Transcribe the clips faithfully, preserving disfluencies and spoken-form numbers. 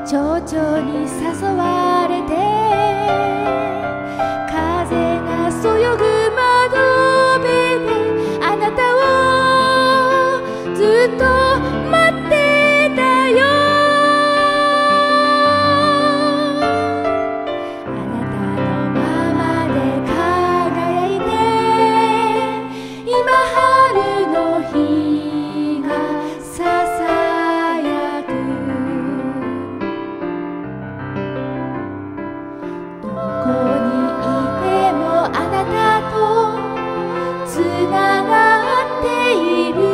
蝶々に誘われて風がそよぐ窓辺であなたをずっと待ってたよ。あなたのままで輝いて今春の日がささやく。どこにいてもあなたとつながっている。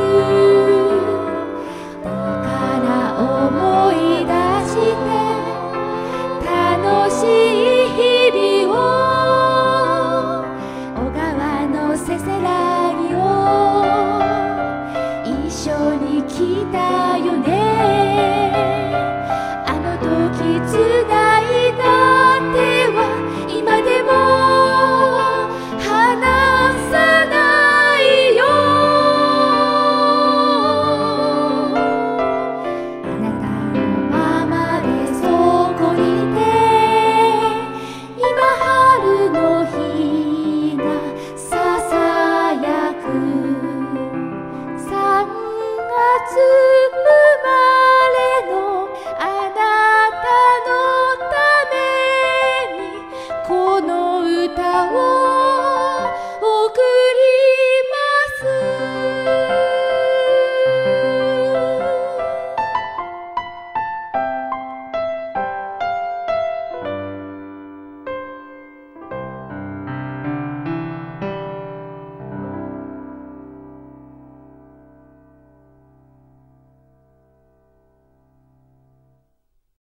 だから思い出して楽しい日々を小川のせせらぎを一緒に来たよね。あの時つないだ手は今でも離さないよ。あなたのままでそこにいて今春の日がささやく。さんがつ生まれのあなたのためにこの歌を